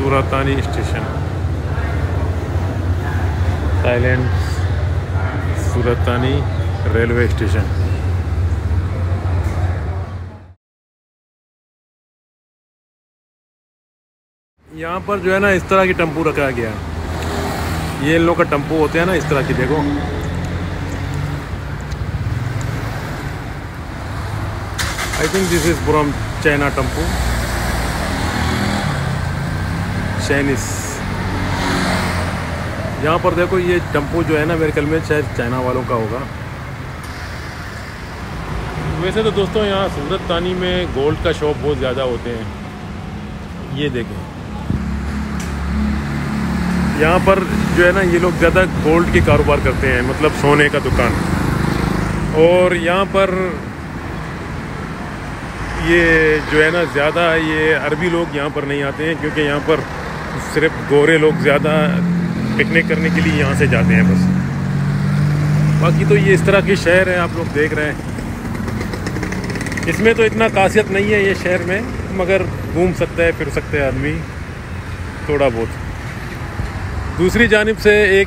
सूरतानी station, Thailand Surat Thani railway station. यहाँ पर जो है ना इस तरह की टेम्पो रखा गया है। ये इन लोग का टेम्पो होते हैं ना इस तरह की, देखो I think this is from China tempo, Chinese. यहाँ पर देखो ये टेम्पो जो है ना मेरे ख्याल में शायद चाइना वालों का होगा। वैसे तो दोस्तों यहाँ सूरतानी में गोल्ड का शॉप बहुत ज़्यादा होते हैं। ये देखें यहाँ पर जो है ना ये लोग ज़्यादा गोल्ड की कारोबार करते हैं, मतलब सोने का दुकान। और यहाँ पर ये जो है ना ज़्यादा ये अरबी लोग यहाँ पर नहीं आते हैं, क्योंकि यहाँ पर सिर्फ गोरे लोग ज़्यादा पिकनिक करने के लिए यहाँ से जाते हैं बस। बाकी तो ये इस तरह की शहर है, आप लोग देख रहे हैं। इसमें तो इतना खासियत नहीं है ये शहर में, मगर घूम सकता है फिर सकता है आदमी थोड़ा बहुत। दूसरी जानिब से एक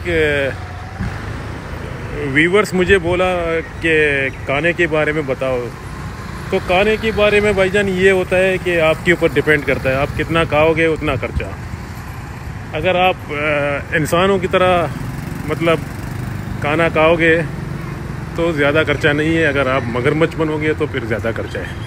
व्यूवर्स मुझे बोला कि खाने के बारे में बताओ, तो खाने के बारे में भाईजान ये होता है कि आपके ऊपर डिपेंड करता है, आप कितना खाओगे उतना खर्चा। अगर आप इंसानों की तरह मतलब खाना खाओगे तो ज़्यादा खर्चा नहीं है, अगर आप मगरमच्छ बनोगे तो फिर ज़्यादा खर्चा है।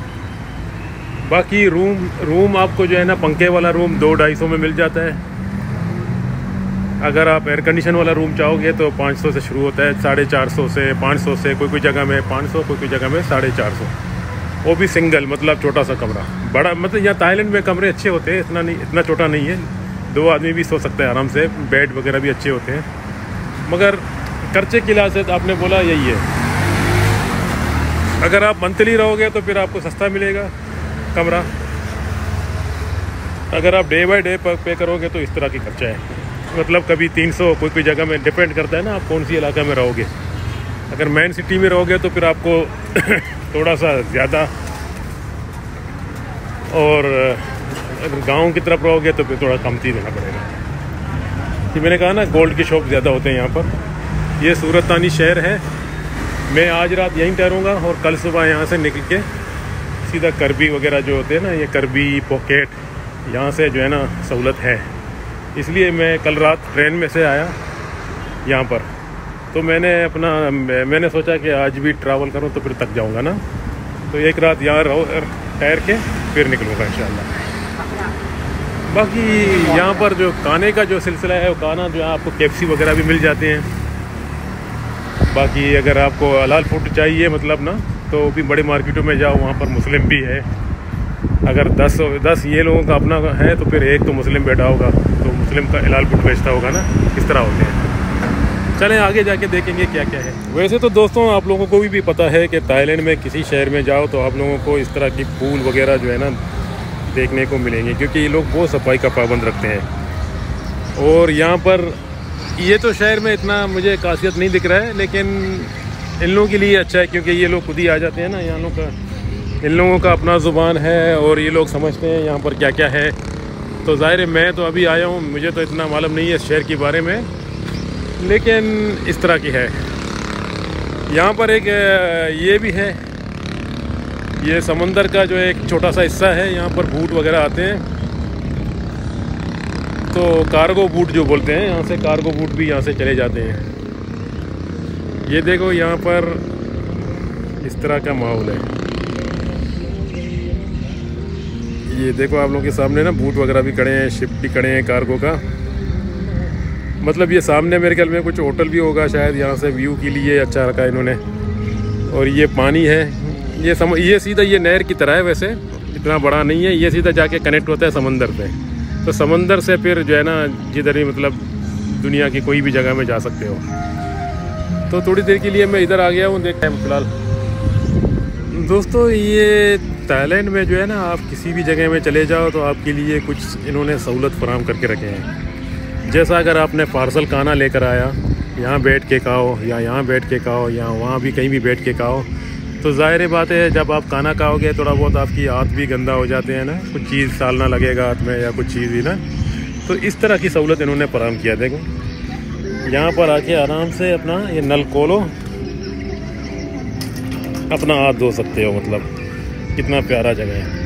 बाकी रूम आपको जो है ना पंखे वाला रूम 200-250 में मिल जाता है। अगर आप एयर कंडीशन वाला रूम चाहोगे तो 500 से शुरू होता है, 450 से 500 से, कोई जगह में 500, कोई जगह में 450, वो भी सिंगल, मतलब छोटा सा कमरा। बड़ा मतलब यहाँ थाईलैंड में कमरे अच्छे होते हैं, इतना छोटा नहीं है, 2 आदमी भी सो सकते हैं आराम से, बेड वगैरह भी अच्छे होते हैं। मगर खर्चे के लिहाज से तो आपने बोला यही है, अगर आप मंथली रहोगे तो फिर आपको सस्ता मिलेगा कमरा। अगर आप डे बाय डे पे करोगे तो इस तरह की खर्चा है, मतलब कभी 300, कोई जगह में डिपेंड करता है ना आप कौन सी इलाका में रहोगे। अगर मेन सिटी में रहोगे तो फिर आपको थोड़ा सा ज़्यादा, और अगर गांव की तरफ रहोगे तो फिर थोड़ा कमती देना पड़ेगा। कि मैंने कहा ना गोल्ड के शॉप ज़्यादा होते हैं यहाँ पर। ये सूरतानी शहर है। मैं आज रात यहीं ठहरूँगा और कल सुबह यहाँ से निकल के सीधा करबी वगैरह जो होते हैं ना, ये करबी पॉकेट, यहाँ से जो है ना सहूलत है, इसलिए मैं कल रात ट्रेन में से आया यहाँ पर। तो मैंने सोचा कि आज भी ट्रैवल करूँ तो फिर थक जाऊँगा ना, तो एक रात यहाँ ठहर के फिर निकलूँगा इंशाल्लाह। बाकी यहाँ पर जो खाने का जो सिलसिला है, वो खाना जो है आपको KFC वगैरह भी मिल जाते हैं। बाकी अगर आपको हलाल फूड चाहिए मतलब ना, तो भी बड़ी मार्केटों में जाओ, वहाँ पर मुस्लिम भी है। अगर 10 ये लोगों का अपना है तो फिर एक तो मुस्लिम बैठा होगा, तो मुस्लिम का हलाल फूड बेचता होगा ना, किस तरह होते हैं। चलें आगे जाके देखेंगे क्या क्या है। वैसे तो दोस्तों आप लोगों को भी पता है कि थाईलैंड में किसी शहर में जाओ तो आप लोगों को इस तरह की पूल वगैरह जो है ना देखने को मिलेंगे, क्योंकि ये लोग बहुत सफाई का पाबंद रखते हैं। और यहाँ पर ये तो शहर में इतना मुझे खासियत नहीं दिख रहा है, लेकिन इन लोगों के लिए अच्छा है, क्योंकि ये लोग खुद ही आ जाते हैं ना, इन लोगों का अपना ज़ुबान है और ये लोग समझते हैं यहाँ पर क्या क्या है। तो ज़ाहिर है मैं तो अभी आया हूँ, मुझे तो इतना मालूम नहीं है इस शहर के बारे में, लेकिन इस तरह की है। यहाँ पर एक ये भी है, ये समंदर का जो एक छोटा सा हिस्सा है, यहाँ पर बूट वगैरह आते हैं, तो कार्गो बूट जो बोलते हैं, यहाँ से कार्गो बूट भी यहाँ से चले जाते हैं। ये देखो यहाँ पर इस तरह का माहौल है। ये देखो आप लोगों के सामने ना बूट वगैरह भी खड़े हैं, शिप भी खड़े हैं कार्गो का, मतलब ये सामने मेरे ख्याल में कुछ होटल भी होगा शायद, यहाँ से व्यू के लिए अच्छा रखा है इन्होंने। और ये पानी है, ये सीधा ये नहर की तरह है, वैसे इतना बड़ा नहीं है, ये सीधा जाके कनेक्ट होता है समंदर पे। तो समंदर से फिर जो है ना जिधर भी मतलब दुनिया की कोई भी जगह में जा सकते हो। तो थोड़ी देर के लिए मैं इधर आ गया हूँ, देखते हैं फिलहाल। दोस्तों ये थाईलैंड में जो है ना आप किसी भी जगह में चले जाओ तो आपके लिए कुछ इन्होंने सहूलत फराहम करके रखे हैं। जैसा अगर आपने पार्सल खाना लेकर आया, यहाँ बैठ के खाओ या यहाँ बैठ के खाओ या वहाँ भी कहीं भी बैठ के खाओ, तो ज़ाहिर बात है जब आप खाना खाओगे थोड़ा बहुत आपकी हाथ भी गंदा हो जाते हैं ना, कुछ चीज़ सालना लगेगा हाथ में या कुछ चीज़ ही ना, तो इस तरह की सहूलत इन्होंने फराहम किया। देखो यहाँ पर आके आराम से अपना ये नल खोलो, अपना हाथ धो सकते हो। मतलब कितना प्यारा जगह है।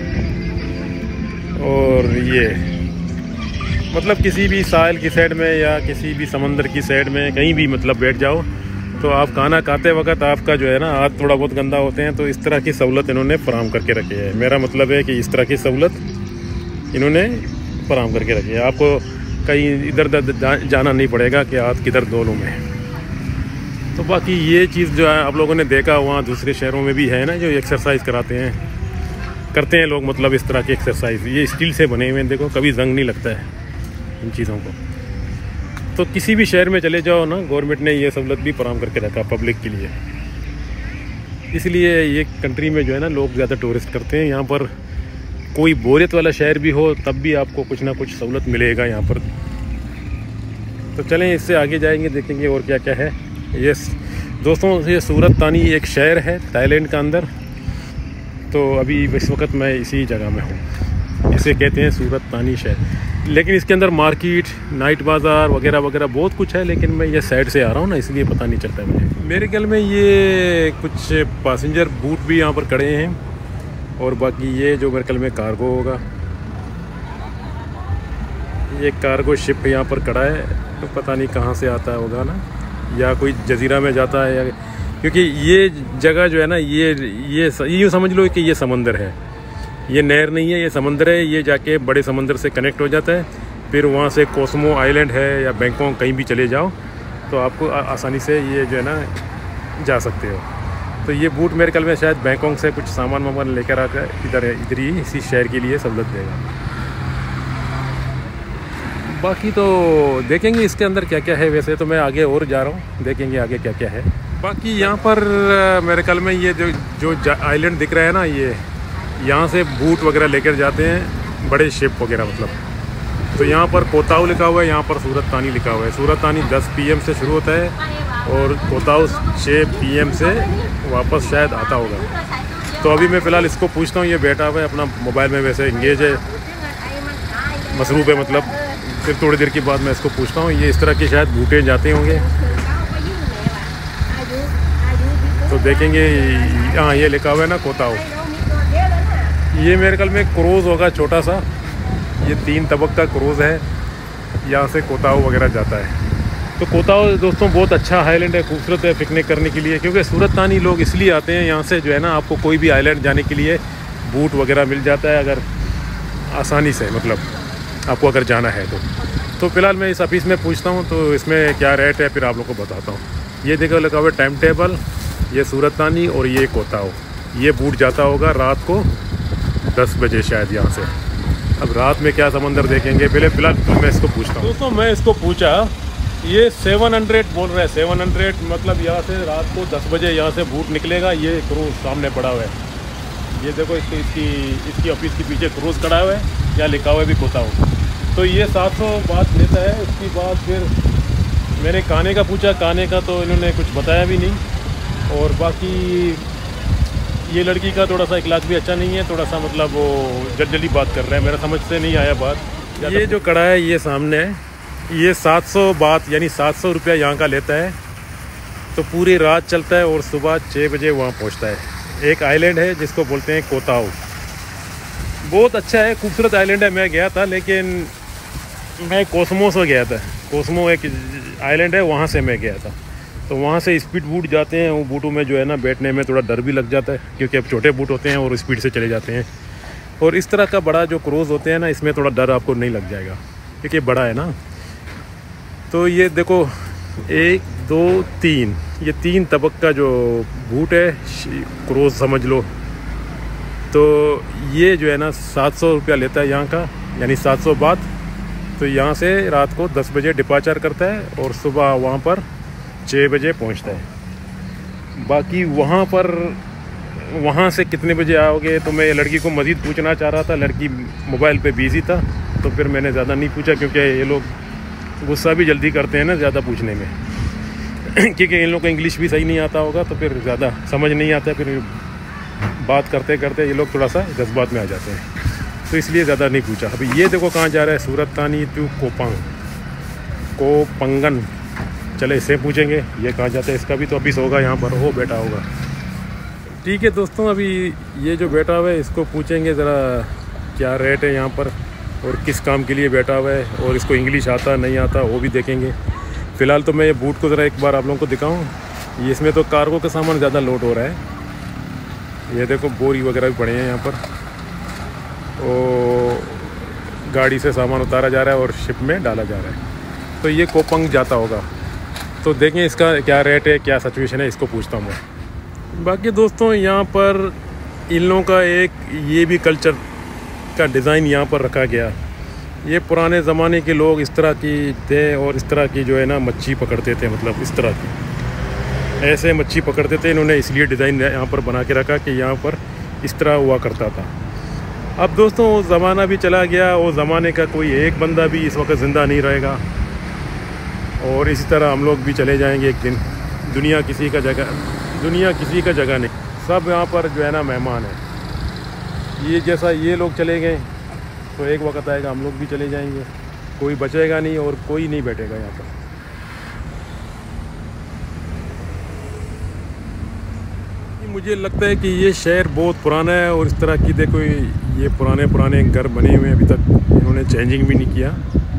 और ये मतलब किसी भी साहिल की साइड में या किसी भी समंदर की साइड में कहीं भी मतलब बैठ जाओ तो आप खाना खाते वक्त आपका जो है ना हाथ थोड़ा बहुत गंदा होते हैं, तो इस तरह की सहूलत इन्होंने फराहम करके रखी है। मेरा मतलब है कि इस तरह की सहूलत इन्होंने फराहम करके रखी है। आपको कहीं इधर उधर जाना नहीं पड़ेगा कि हाथ किधर धो लूँ मैं। तो बाकी ये चीज़ जो है आप लोगों ने देखा वहाँ दूसरे शहरों में भी है ना, जो एक्सरसाइज करते हैं लोग, मतलब इस तरह की एक्सरसाइज। ये स्टील से बने हुए हैं, देखो कभी जंग नहीं लगता है इन चीज़ों को। तो किसी भी शहर में चले जाओ ना, गवर्नमेंट ने ये सहूलत भी फराहम करके रखा पब्लिक के लिए। इसलिए ये कंट्री में जो है ना लोग ज़्यादा टूरिस्ट करते हैं। यहाँ पर कोई बोरियत वाला शहर भी हो तब भी आपको कुछ ना कुछ सहूलत मिलेगा यहाँ पर। तो चलें इससे आगे जाएंगे, देखेंगे और क्या क्या है। ये दोस्तों ये सूरत तानी एक शहर है थाईलैंड का अंदर। तो अभी इस वक्त मैं इसी जगह में हूँ, इसे कहते हैं सूरत तानी शहर। लेकिन इसके अंदर मार्केट, नाइट बाज़ार वगैरह वगैरह बहुत कुछ है, लेकिन मैं ये साइड से आ रहा हूँ ना, इसलिए पता नहीं चलता है मुझे। मेरे ख्याल में ये कुछ पैसेंजर बोट भी यहाँ पर खड़े हैं, और बाकी ये जो मेरे ख्याल में कार्गो होगा, ये कार्गो शिप यहाँ पर खड़ा है। तो पता नहीं कहाँ से आता होगा ना, या कोई जजीरा में जाता है, या क्योंकि ये जगह जो है ना ये यूँ समझ लो कि ये समंदर है, ये नहर नहीं है, ये समंदर है। ये जाके बड़े समंदर से कनेक्ट हो जाता है, फिर वहाँ से कोस्मो आइलैंड है या बैंकॉक कहीं भी चले जाओ तो आपको आसानी से ये जो है ना जा सकते हो। तो ये बूट मेरे ख्याल में शायद बैंकॉक से कुछ सामान वामान लेकर आकर इधर ही इसी शहर के लिए सहूलत देगा। बाकी तो देखेंगे इसके अंदर क्या क्या है। वैसे तो मैं आगे और जा रहा हूँ, देखेंगे आगे क्या क्या है। बाकी यहाँ पर मेरे ख्याल में ये जो आइलैंड दिख रहा है ना, ये यहाँ से बूट वगैरह लेकर जाते हैं, बड़े शिप वगैरह मतलब। तो यहाँ पर कोताऊ लिखा हुआ है, यहाँ पर सूरत तानी लिखा हुआ है। सूरत तानी 10 PM से शुरू होता है और कोताऊ 6 PM से वापस शायद आता होगा। तो अभी मैं फ़िलहाल इसको पूछता हूँ, ये बैठा हुआ है अपना मोबाइल में, वैसे इंगेज है, मसरूफ़ है मतलब। फिर थोड़ी देर के बाद मैं इसको पूछता हूँ। ये इस तरह के शायद बूटे जाते होंगे, तो देखेंगे। हाँ ये लिखा हुआ है ना कोताऊ। ये मेरे ख्याल में क्रूज़ होगा छोटा सा, ये 3 तबक का क्रूज़ है, यहाँ से कोताऊ वगैरह जाता है। तो कोताऊ दोस्तों बहुत अच्छा आइलैंड है, खूबसूरत है पिकनिक करने के लिए। क्योंकि सूरत तानी लोग इसलिए आते हैं यहाँ से, जो है ना आपको कोई भी आइलैंड जाने के लिए बूट वगैरह मिल जाता है, अगर आसानी से मतलब आपको अगर जाना है तो फ़िलहाल मैं इस ऑफिस में पूछता हूँ तो इसमें क्या रेट है, फिर आप लोग को बताता हूँ। ये देखो लिखा हुआ टाइम टेबल, ये सूरत तानी और ये कोताऊ। ये बूट जाता होगा रात को 10 बजे शायद यहाँ से। अब रात में क्या समंदर देखेंगे, पहले फ़िलहाल मैं इसको पूछता हूँ। दोस्तों मैं इसको पूछा, ये 700 बोल रहे हैं। 700 मतलब यहाँ से रात को 10 बजे यहाँ से बूट निकलेगा। ये क्रूज़ सामने पड़ा हुआ है, ये देखो इसकी ऑफिस के पीछे क्रूज़ खड़ा हुआ है, यहाँ लिखा हुआ है भी कोताऊ। तो ये 700 बात लेता है। उसके बाद फिर मैंने खाने का पूछा, खाने का तो इन्होंने कुछ बताया भी नहीं। और बाकी ये लड़की का थोड़ा सा इखलाक भी अच्छा नहीं है, थोड़ा सा मतलब वो जल्दी बात कर रहा है, मेरा समझ से नहीं आया बात। ये जो कड़ा है ये सामने है, ये 700 बात यानी 700 रुपया यहाँ का लेता है। तो पूरी रात चलता है और सुबह 6 बजे वहाँ पहुँचता है। एक आइलैंड है जिसको बोलते हैं कोताऊ, बहुत अच्छा है, खूबसूरत आइलैंड है। मैं गया था, लेकिन मैं कोस्मो से गया था। कोस्मो एक आइलैंड है, वहाँ से मैं गया था। तो वहाँ से स्पीड बूट जाते हैं, वो बूटों में जो है ना बैठने में थोड़ा डर भी लग जाता है, क्योंकि अब छोटे बूट होते हैं और स्पीड से चले जाते हैं। और इस तरह का बड़ा जो क्रूज़ होते हैं ना, इसमें थोड़ा डर आपको नहीं लग जाएगा, क्योंकि बड़ा है ना। तो ये देखो 1 2 3, ये 3 तबक का जो बूट है, क्रूज़ समझ लो। तो ये जो है ना 700 रुपया लेता है यहाँ का, यानी 700 बात। तो यहाँ से रात को 10 बजे डिपार्चर करता है और सुबह वहाँ पर 6 बजे पहुँचता है। बाकी वहाँ से कितने बजे आओगे, तो मैं लड़की को मज़ीद पूछना चाह रहा था, लड़की मोबाइल पे बिज़ी था, तो फिर मैंने ज़्यादा नहीं पूछा, क्योंकि ये लोग गुस्सा भी जल्दी करते हैं ना ज़्यादा पूछने में क्योंकि इन लोगों को इंग्लिश भी सही नहीं आता होगा, तो फिर ज़्यादा समझ नहीं आता, फिर बात करते करते ये लोग थोड़ा सा जज्बात में आ जाते हैं। तो इसलिए ज़्यादा नहीं पूछा। अभी ये देखो कहाँ जा रहा है, सूरत तानी टू कोपंगन। चले इससे पूछेंगे ये कहाँ जाता है, इसका भी तो ऑफिस होगा यहाँ पर, वो बैठा होगा। ठीक है दोस्तों, अभी ये जो बैठा हुआ है इसको पूछेंगे ज़रा क्या रेट है यहाँ पर और किस काम के लिए बैठा हुआ है, और इसको इंग्लिश आता नहीं आता वो भी देखेंगे। फ़िलहाल तो मैं ये बूट को ज़रा एक बार आप लोगों को दिखाऊं। ये इसमें तो कार्गो का सामान ज़्यादा लोड हो रहा है। ये देखो बोरी वगैरह भी पड़े हैं यहाँ पर, और गाड़ी से सामान उतारा जा रहा है और शिप में डाला जा रहा है। तो ये कोपंग जाता होगा, तो देखें इसका क्या रेट है, क्या सिचुएशन है, इसको पूछता हूँ मैं। बाकी दोस्तों यहाँ पर इन लोगों का एक ये भी कल्चर का डिज़ाइन यहाँ पर रखा गया। ये पुराने ज़माने के लोग इस तरह की थे और इस तरह की जो है ना मच्छी पकड़ते थे, मतलब इस तरह की ऐसे मच्छी पकड़ते थे। इन्होंने इसलिए डिज़ाइन यहाँ पर बना के रखा कि यहाँ पर इस तरह हुआ करता था। अब दोस्तों वो ज़माना भी चला गया, वो ज़माने का कोई एक बंदा भी इस वक्त ज़िंदा नहीं रहेगा, और इसी तरह हम लोग भी चले जाएंगे एक दिन। दुनिया किसी का जगह नहीं, सब यहाँ पर जो है ना मेहमान है। ये जैसा ये लोग चले गए तो एक वक्त आएगा हम लोग भी चले जाएंगे, कोई बचेगा नहीं और कोई नहीं बैठेगा यहाँ पर। मुझे लगता है कि ये शहर बहुत पुराना है, और इस तरह की देखो ये पुराने घर बने हुए हैं, अभी तक इन्होंने चेंजिंग भी नहीं किया।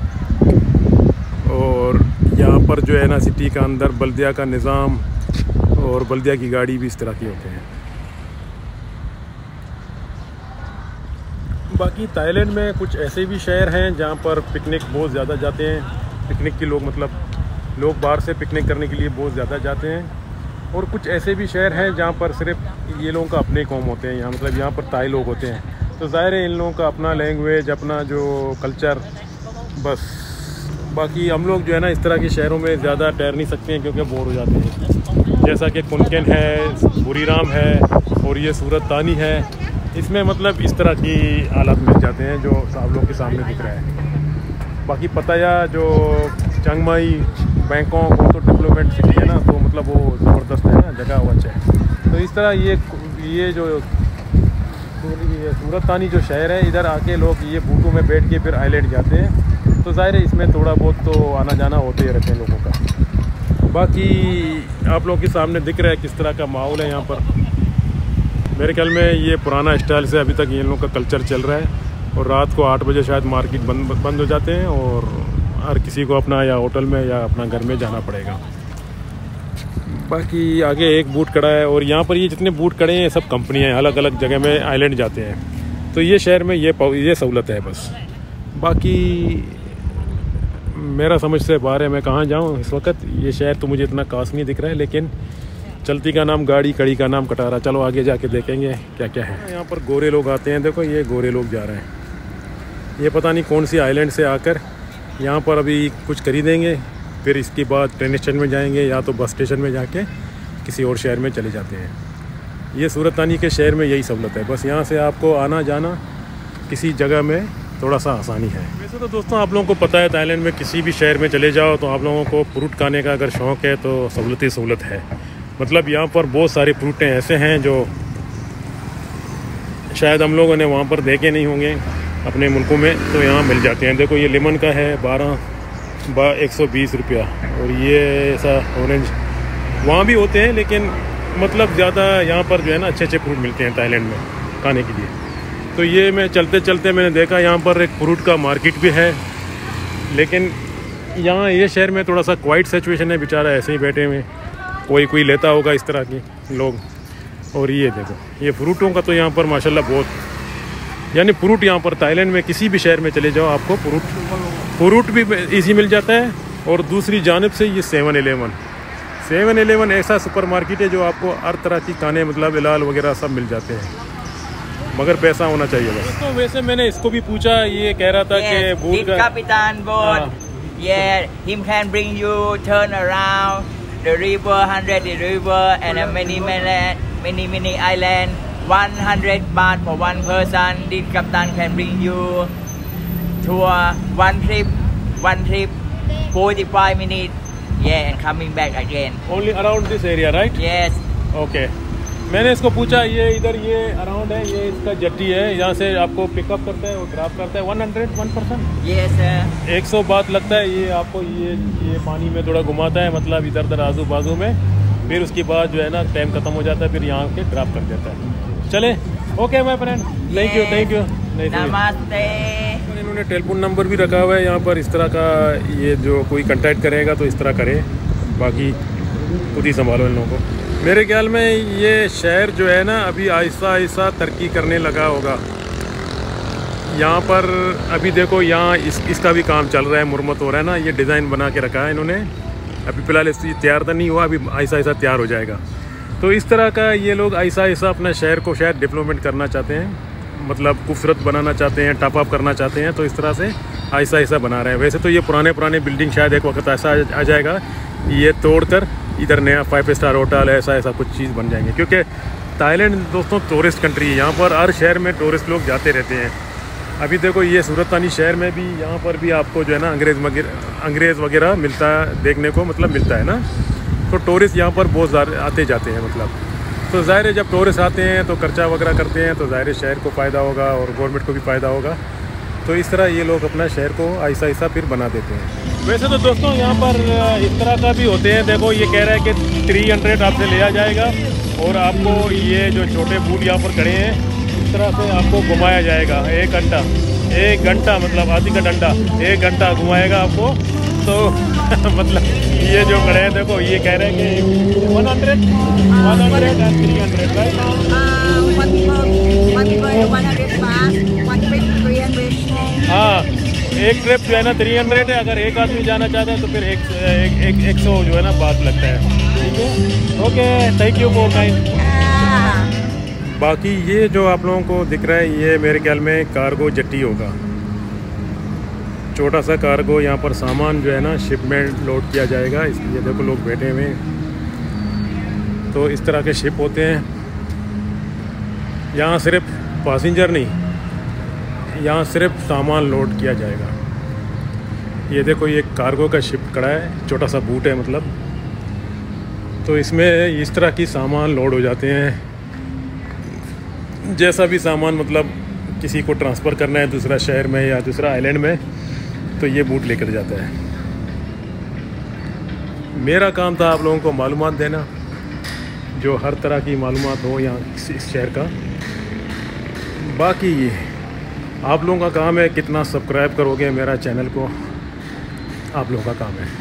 और यहाँ पर जो है ना सिटी का अंदर बल्दिया का निज़ाम और बल्दिया की गाड़ी भी इस तरह की होते हैं। बाकी थाईलैंड में कुछ ऐसे भी शहर हैं जहाँ पर पिकनिक बहुत ज़्यादा जाते हैं। पिकनिक के लोग लोग बाहर से पिकनिक करने के लिए बहुत ज़्यादा जाते हैं। और कुछ ऐसे भी शहर हैं जहाँ पर सिर्फ ये लोगों का अपने कौम होते हैं, यहाँ मतलब यहाँ पर ताई लोग होते हैं। तो ज़ाहिर है इन लोगों का अपना लैंग्वेज, अपना जो कल्चर, बस। बाकी हम लोग जो है ना इस तरह के शहरों में ज़्यादा ठहर नहीं सकते हैं क्योंकि बोर हो जाते हैं। जैसा कि कुनकेन है, बुरीराम है और ये सूरत तानी है, इसमें मतलब इस तरह की हालात मिल जाते हैं जो आप लोग के सामने दिख रहा है। बाकी पताया जो चिंग माई, बैंकॉक, वो तो डेवलपमेंट सिटी है ना, तो मतलब वो ज़बरदस्त है ना, जगह वो अच्छा है। तो इस तरह ये जो सूरत तानी जो शहर है, इधर आके लोग ये बूटों में बैठ के फिर आइलैंड जाते हैं। तो ज़ाहिर है इसमें थोड़ा बहुत तो आना जाना होते ही रहते हैं लोगों का। बाकी आप लोगों के सामने दिख रहा है किस तरह का माहौल है यहाँ पर। मेरे ख्याल में ये पुराना स्टाइल से अभी तक ये लोगों का कल्चर चल रहा है, और रात को 8 बजे शायद मार्केट बंद हो जाते हैं, और हर किसी को अपना या होटल में या अपना घर में जाना पड़ेगा। बाकी आगे एक बूट खड़ा है, और यहाँ पर ये जितने बूट खड़े हैं सब कंपनियाँ हैं, अलग अलग जगह में आइलैंड जाते हैं। तो ये शहर में ये सहूलत है बस। बाकी मेरा समझ से बाहर है, मैं कहाँ जाऊँ इस वक्त। ये शहर तो मुझे इतना खास नहीं दिख रहा है, लेकिन चलती का नाम गाड़ी, कड़ी का नाम कटारा। चलो आगे जाके देखेंगे क्या क्या है। यहाँ पर गोरे लोग आते हैं, देखो ये गोरे लोग जा रहे हैं। ये पता नहीं कौन सी आइलैंड से आकर यहाँ पर अभी कुछ खरीदेंगे, फिर इसके बाद ट्रेन स्टेशन में जाएंगे या तो बस स्टेशन में जाके किसी और शहर में चले जाते हैं। ये सूरत तानी के शहर में यही सहूलत है, बस यहाँ से आपको आना जाना किसी जगह में थोड़ा सा आसानी है। वैसे तो दोस्तों आप लोगों को पता है थाईलैंड में किसी भी शहर में चले जाओ तो आप लोगों को फ्रूट खाने का अगर शौक़ है तो सहूलत है। मतलब यहाँ पर बहुत सारे फ्रूटें ऐसे हैं जो शायद हम लोगों ने वहाँ पर देखे नहीं होंगे अपने मुल्कों में, तो यहाँ मिल जाते हैं। देखो ये लेमन का है 120 रुपया, और ये ऐसा ऑरेंज वहाँ भी होते हैं, लेकिन मतलब ज़्यादा यहाँ पर जो है ना अच्छे फ्रूट मिलते हैं थाईलैंड में खाने के लिए। तो ये मैं चलते चलते मैंने देखा यहाँ पर एक फ्रूट का मार्केट भी है, लेकिन यहाँ ये शहर में थोड़ा सा क्वाइट सिचुएशन है, बेचारा ऐसे ही बैठे हुए, कोई लेता होगा इस तरह की लोग। और ये देखो ये फ्रूटों का तो यहाँ पर माशाल्लाह बहुत, यानी फ्रूट यहाँ पर थाईलैंड में किसी भी शहर में चले जाओ आपको फ्रूट भी इजी मिल जाता है। और दूसरी जानिब से ये 7-Eleven ऐसा सुपरमार्केट है जो आपको हर तरह की खाने मतलब इलाल वगैरह सब मिल जाते हैं, मगर पैसा होना चाहिए बस। तो वैसे मैंने इसको भी पूछा, ये कह रहा था कि बूट का Kapitan boat, yeah, him can bring you turn around the river, 100 river and a mini island, 100 baht for one person. This captain can bring you tour one trip 45 minutes, yeah, and coming back again. Only around this area, right? Yes. Okay. मैंने इसको पूछा, ये इधर ये around है, ये इसका जट्टी है, यहाँ से आपको पिकअप करता है और ड्रॉप करता है 101%। Yes sir। 100 बात लगता है, ये आपको ये पानी में थोड़ा घुमाता है, मतलब इधर उधर आजू बाजू में, फिर उसके बाद जो है ना टाइम ख़त्म हो जाता है, फिर यहाँ के ड्रॉप कर देता है। चले, okay my friend, thank you. नमस्ते। इन्होंने टेलीफोन नंबर भी रखा हुआ है यहाँ पर, इस तरह का, ये जो कोई कांटेक्ट करेगा तो इस तरह करे, बाकी खुद ही संभालो इन लोगों को। मेरे ख्याल में ये शहर जो है ना अभी आहिस्ता आहिस्ता तरक्की करने लगा होगा। यहाँ पर अभी देखो, यहाँ इसका भी काम चल रहा है, मुरम्मत हो रहा है ना, ये डिज़ाइन बना के रखा है इन्होंने, अभी फ़िलहाल इसकी तैयार तो नहीं हुआ, अभी आहिस्ता आहिस्ता तैयार हो जाएगा। तो इस तरह का ये लोग आहिस्ता आहिस्ता अपने शहर को शायद डेवलपमेंट करना चाहते हैं, मतलब खूबसूरत बनाना चाहते हैं, टॉप अप करना चाहते हैं, तो इस तरह से आहिस्ता आहिस्ता बना रहे हैं। वैसे तो ये पुराने बिल्डिंग शायद एक वक्त ऐसा आ जाएगा, ये तोड़कर इधर नया 5 स्टार होटल ऐसा कुछ चीज़ बन जाएंगे, क्योंकि थाईलैंड दोस्तों टूरिस्ट कंट्री है, यहाँ पर हर शहर में टूरिस्ट लोग जाते रहते हैं। अभी देखो ये सूरत तानी शहर में भी, यहाँ पर भी आपको जो है ना अंग्रेज़ वगैरह मिलता है देखने को, मतलब मिलता है ना, तो टूरिस्ट यहाँ पर बहुत ज़्यादा आते जाते हैं, मतलब तो ज़ाहिर है जब टूरिस्ट आते हैं तो खर्चा वगैरह करते हैं, तो ज़ाहिर शहर को फ़ायदा होगा और गवर्नमेंट को भी फ़ायदा होगा। तो इस तरह ये लोग अपना शहर को आहिस्ता आहिस्ता फिर बना देते हैं। वैसे तो दोस्तों यहाँ पर इस तरह का भी होते हैं, देखो ये कह रहा है कि 300 आपसे लिया जाएगा और आपको ये जो छोटे बूट यहाँ पर खड़े हैं इस तरह से आपको घुमाया जाएगा 1 घंटा मतलब हाथी का डंडा 1 घंटा घुमाएगा आपको। तो मतलब ये जो खड़े हैं देखो, ये कह रहे हैं कि 100 and 300 राइट। हाँ, एक ट्रिप जो है ना 300 है, अगर एक आदमी जाना चाहता है तो फिर 100 जो है ना बात लगता है। ठीक है, okay, thank you for kind. बाकी ये जो आप लोगों को दिख रहा है ये मेरे ख्याल में कार्गो जट्टी होगा, छोटा सा कार्गो। यहाँ पर सामान जो है ना शिपमेंट लोड किया जाएगा, इसलिए देखो लोग बैठे हुए हैं। तो इस तरह के शिप होते हैं, यहाँ सिर्फ पैसेंजर नहीं, यहाँ सिर्फ सामान लोड किया जाएगा। ये देखो ये कार्गो का शिप खड़ा है, छोटा सा बूट है मतलब, तो इसमें इस तरह की सामान लोड हो जाते हैं। जैसा भी सामान मतलब किसी को ट्रांसफ़र करना है दूसरा शहर में या दूसरा आइलैंड में, तो ये बूट लेकर जाता है। मेरा काम था आप लोगों को मालूमात देना, जो हर तरह की मालूमात हो यहाँ इस शहर का। बाकी आप लोगों का काम है कितना सब्सक्राइब करोगे मेरा चैनल को, आप लोगों का काम है।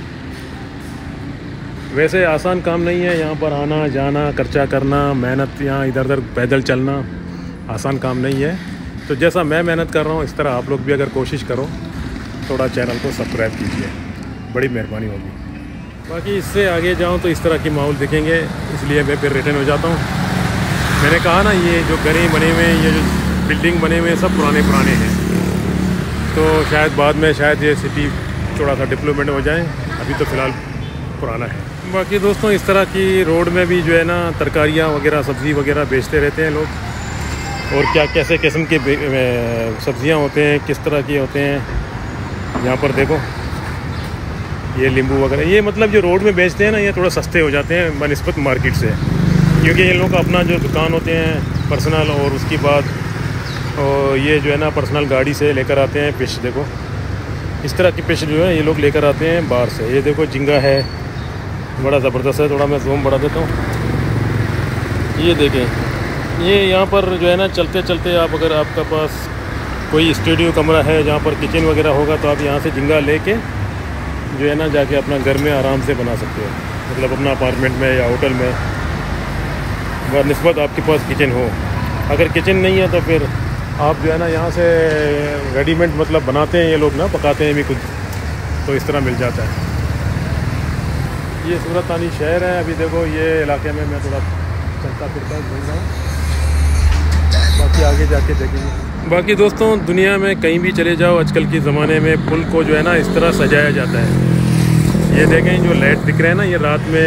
वैसे आसान काम नहीं है, यहाँ पर आना जाना खर्चा करना, मेहनत, यहाँ इधर उधर पैदल चलना आसान काम नहीं है। तो जैसा मैं मेहनत कर रहा हूँ इस तरह आप लोग भी अगर कोशिश करो, थोड़ा चैनल को सब्सक्राइब कीजिए, बड़ी मेहरबानी होगी। बाकी इससे आगे जाऊँ तो इस तरह की माहौल दिखेंगे, इसलिए मैं फिर रिटर्न हो जाता हूँ। मैंने कहा ना ये जो घरें बने हुए हैं, ये जो बिल्डिंग बने हुए हैं सब पुराने हैं, तो शायद बाद में शायद ये सिटी थोड़ा सा डेवलपमेंट हो जाए, अभी तो फ़िलहाल पुराना है। बाकी दोस्तों इस तरह की रोड में भी जो है ना तरकारियाँ वगैरह सब्ज़ी वगैरह बेचते रहते हैं लोग, और क्या कैसे किस्म के सब्ज़ियाँ होते हैं, किस तरह के होते हैं। यहाँ पर देखो ये नींबू वगैरह, ये मतलब जो रोड में बेचते हैं ना ये थोड़ा सस्ते हो जाते हैं बनिस्बत मार्केट से, क्योंकि इन लोगों का अपना जो दुकान होते हैं पर्सनल, और उसके बाद और ये जो है ना पर्सनल गाड़ी से लेकर आते हैं फिश। देखो इस तरह की फिश जो है ये लोग लेकर आते हैं बाहर से। ये देखो झींगा है, बड़ा ज़बरदस्त है, थोड़ा मैं जूम बढ़ा देता हूँ। ये देखें, ये यहाँ पर जो है ना चलते चलते आप, अगर आपका पास कोई स्टूडियो कमरा है जहाँ पर किचन वगैरह होगा, तो आप यहाँ से झींगा लेके जो है ना जाके अपना घर में आराम से बना सकते हो, मतलब अपना अपार्टमेंट में या होटल में, बनिस्बत आपके पास किचन हो। अगर किचन नहीं है तो फिर आप जो है ना यहाँ से रेडीमेड मतलब बनाते हैं ये लोग ना, पकाते हैं भी खुद, तो इस तरह मिल जाता है। ये सूरत तानी शहर है। अभी देखो ये इलाके में मैं थोड़ा चलता फिरता घूम रहा हूँ, बाकी आगे जाके देखेंगे। बाकी दोस्तों दुनिया में कहीं भी चले जाओ आजकल के ज़माने में पुल को जो है ना इस तरह सजाया जाता है। ये देखें जो लाइट दिख रहे हैं ना, ये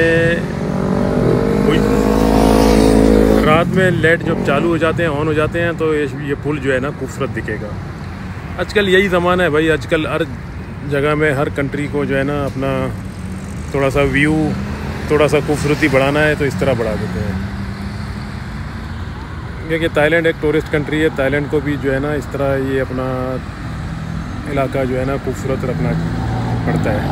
रात में लाइट जब चालू हो जाते हैं, ऑन हो जाते हैं, तो ये पुल जो है ना खूबसूरत दिखेगा। आजकल यही ज़माना है भाई, आजकल हर जगह में हर कंट्री को जो है ना अपना थोड़ा सा व्यू, थोड़ा सा खूबसूरती बढ़ाना है, तो इस तरह बढ़ा देते हैं। क्योंकि ताइलैंड एक टूरिस्ट कंट्री है, ताइलैंड को भी जो है ना इस तरह ये अपना इलाका जो है ना खूबसूरत रखना पड़ता है।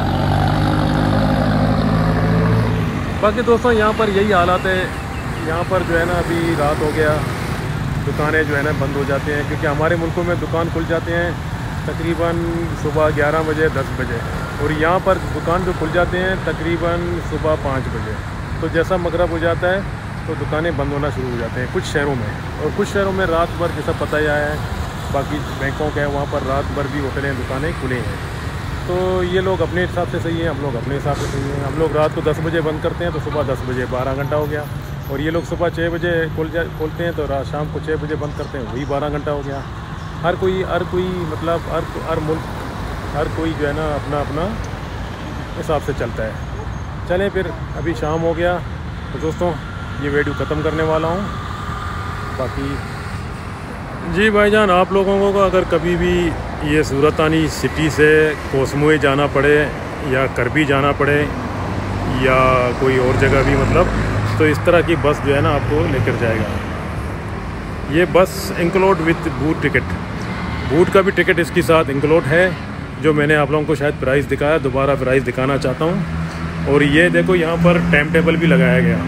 बाकी दोस्तों यहाँ पर यही हालात है, यहाँ पर जो है ना अभी रात हो गया, दुकानें जो है ना बंद हो जाते हैं, क्योंकि हमारे मुल्कों में दुकान खुल जाते हैं तकरीबन सुबह 11 बजे 10 बजे, और यहाँ पर दुकान जो खुल जाते हैं तकरीबन सुबह 5 बजे। तो जैसा मगरब हो जाता है तो दुकानें बंद होना शुरू हो जाते हैं कुछ शहरों में, और कुछ शहरों में रात भर जैसा पता ही आया है, बाकी बैंकॉक है वहाँ पर रात भर भी होटलें दुकानें खुले हैं। तो ये लोग अपने हिसाब से सही है, हम लोग अपने हिसाब से सही है। हम लोग रात को 10 बजे बंद करते हैं तो सुबह 10 बजे 12 घंटा हो गया, और ये लोग सुबह 6 बजे खोलते हैं तो रात शाम को 6 बजे बंद करते हैं, वही 12 घंटा हो गया। हर कोई मतलब हर मुल्क हर कोई जो है ना अपना अपना हिसाब से चलता है। चलें फिर, अभी शाम हो गया तो दोस्तों ये वीडियो ख़त्म करने वाला हूँ। बाकी जी भाईजान, आप लोगों को अगर कभी भी ये सूरतानी सिटी से कोसमुई जाना पड़े या करबी जाना पड़े या कोई और जगह भी मतलब, तो इस तरह की बस जो है ना आपको लेकर जाएगा। ये bus include with boat ticket, boat का भी टिकट इसके साथ इंक्लूड है, जो मैंने आप लोगों को शायद प्राइस दिखाया, दोबारा प्राइस दिखाना चाहता हूँ। और ये देखो यहाँ पर टाइम टेबल भी लगाया गया,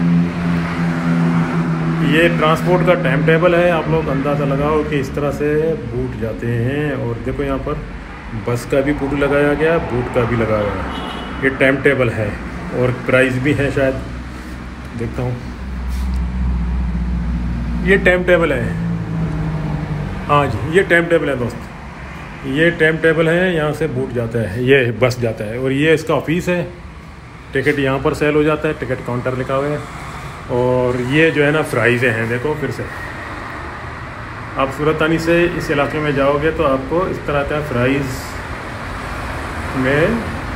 ये ट्रांसपोर्ट का टाइम टेबल है, आप लोग अंदाज़ा लगाओ कि इस तरह से बूट जाते हैं। और देखो यहाँ पर बस का भी बूट लगाया गया, बूट का भी लगाया गया, ये टाइम टेबल है और प्राइस भी है शायद, देखता हूँ। ये टाइम टेबल है, हाँ जी ये टाइम टेबल है दोस्त, ये टाइम टेबल है, यहाँ से बूट जाता है, ये बस जाता है। और ये इसका ऑफिस है, टिकट यहाँ पर सेल हो जाता है, टिकट काउंटर लिखा हुआ है। और ये जो है ना प्राइज़ें हैं, देखो फिर से आप सूरतानी से इस इलाके में जाओगे तो आपको इस तरह का प्राइस में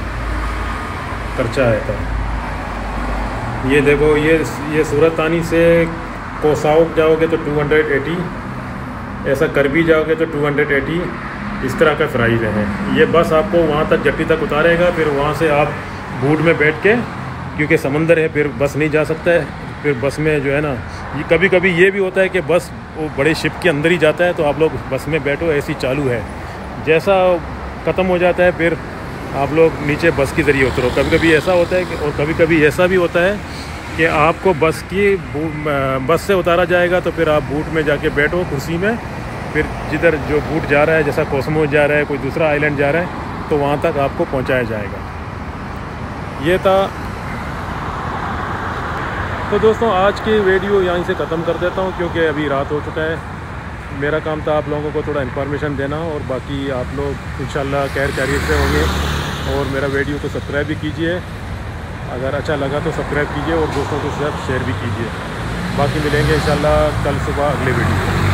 खर्चा आएगा। ये देखो ये सूरतानी से कोसाओ जाओगे तो 280, ऐसा करबी जाओगे तो 280, इस तरह का प्राइस है। ये बस आपको वहाँ तक जट्टी तक उतारेगा, फिर वहाँ से आप बूट में बैठ के, क्योंकि समंदर है फिर बस नहीं जा सकता है, फिर बस में जो है ना ये कभी कभी ये भी होता है कि बस वो बड़े शिप के अंदर ही जाता है, तो आप लोग बस में बैठो, ऐसी चालू है, जैसा ख़त्म हो जाता है फिर आप लोग नीचे बस के ज़रिए उतरो। कभी कभी ऐसा होता है कि, और कभी कभी ऐसा भी होता है कि आपको बस से उतारा जाएगा तो फिर आप बूट में जाके बैठो कुर्सी में, फिर जिधर जो बूट जा रहा है, जैसा कोसमो जा रहा है, कोई दूसरा आइलैंड जा रहा है, तो वहाँ तक आपको पहुँचाया जाएगा। ये था। तो दोस्तों आज की वीडियो यहीं से ख़त्म कर देता हूँ, क्योंकि अभी रात हो चुका है। मेरा काम था आप लोगों को थोड़ा इन्फॉर्मेशन देना, और बाकी आप लोग इंशाल्लाह खैरियत से होंगे। और मेरा वीडियो को सब्सक्राइब भी कीजिए, अगर अच्छा लगा तो सब्सक्राइब कीजिए, और दोस्तों के साथ शेयर भी कीजिए। बाकी मिलेंगे इंशाल्लाह कल सुबह अगले वीडियो में।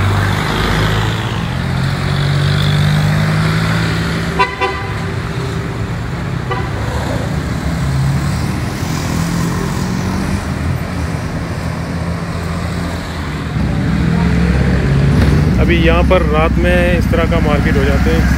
अभी यहाँ पर रात में इस तरह का मार्केट हो जाते हैं।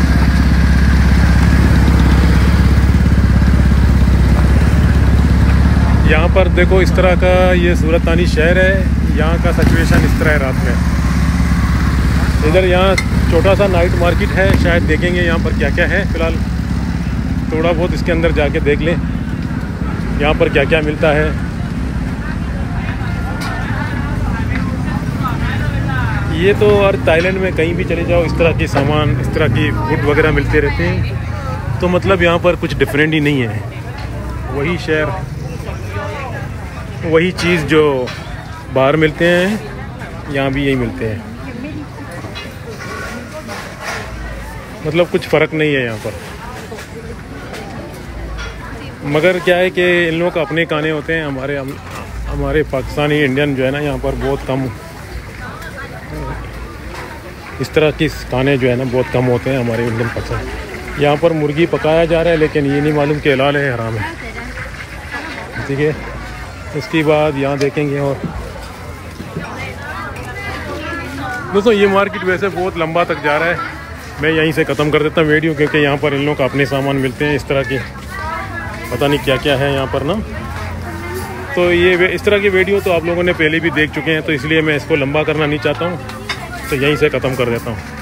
यहाँ पर देखो इस तरह का ये सूरतानी शहर है, यहाँ का सिचुएशन इस तरह है रात में। इधर यहाँ छोटा सा नाइट मार्केट है, शायद देखेंगे यहाँ पर क्या क्या है। फ़िलहाल थोड़ा बहुत इसके अंदर जाके देख लें यहाँ पर क्या क्या मिलता है। ये तो और ताइलैंड में कहीं भी चले जाओ इस तरह की सामान, इस तरह की फूड वगैरह मिलते रहते हैं, तो मतलब यहाँ पर कुछ डिफरेंट ही नहीं है। वही शहर, वही चीज़ जो बाहर मिलते हैं यहाँ भी यही मिलते हैं, मतलब कुछ फ़र्क नहीं है यहाँ पर। मगर क्या है कि इन लोगों का अपने खाने होते हैं, हमारे पाकिस्तानी इंडियन जो है ना यहाँ पर बहुत कम इस तरह की खाने जो है ना बहुत कम होते हैं हमारे इंडियन पाकिस्तान। यहाँ पर मुर्गी पकाया जा रहा है, लेकिन ये नहीं मालूम कि हलाल है हराम है, ठीक है। उसके बाद यहाँ देखेंगे। और दोस्तों ये मार्केट वैसे बहुत लंबा तक जा रहा है, मैं यहीं से ख़त्म कर देता हूँ वीडियो, क्योंकि यहाँ पर इन लोगों का अपने सामान मिलते हैं इस तरह के, पता नहीं क्या क्या है यहाँ पर ना। तो ये इस तरह की वीडियो तो आप लोगों ने पहले भी देख चुके हैं, तो इसलिए मैं इसको लंबा करना नहीं चाहता हूँ, तो यहीं से ख़त्म कर देता हूँ।